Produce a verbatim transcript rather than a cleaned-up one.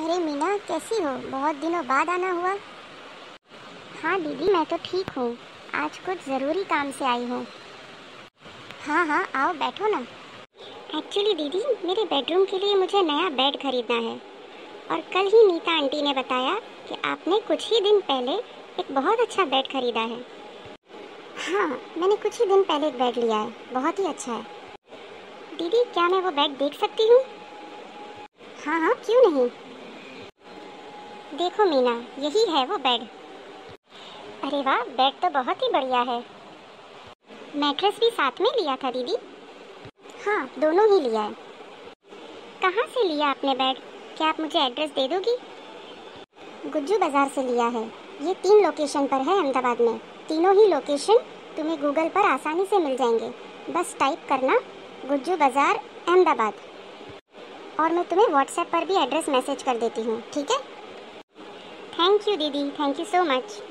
अरे मीना, कैसी हो? बहुत दिनों बाद आना हुआ। हाँ दीदी, मैं तो ठीक हूँ। आज कुछ ज़रूरी काम से आई हूँ। हाँ हाँ, आओ बैठो ना। एक्चुअली दीदी, मेरे बेडरूम के लिए मुझे नया बेड खरीदना है और कल ही नीता आंटी ने बताया कि आपने कुछ ही दिन पहले एक बहुत अच्छा बेड खरीदा है। हाँ, मैंने कुछ ही दिन पहले एक बेड लिया है, बहुत ही अच्छा है। दीदी, क्या मैं वो बेड देख सकती हूँ? हाँ हाँ, क्यों नहीं। देखो मीना, यही है वो बेड। अरे वाह, बेड तो बहुत ही बढ़िया है। मैट्रेस भी साथ में लिया था दीदी? हाँ, दोनों ही लिया है। कहाँ से लिया आपने बेड? क्या आप मुझे एड्रेस दे दोगी? गुज्जू बाज़ार से लिया है। ये तीन लोकेशन पर है अहमदाबाद में। तीनों ही लोकेशन तुम्हें गूगल पर आसानी से मिल जाएंगे। बस टाइप करना गुज्जू बाज़ार अहमदाबाद और मैं तुम्हें व्हाट्सएप पर भी एड्रेस मैसेज कर देती हूँ, ठीक है? थैंक यू दीदी, थैंक यू सो मच।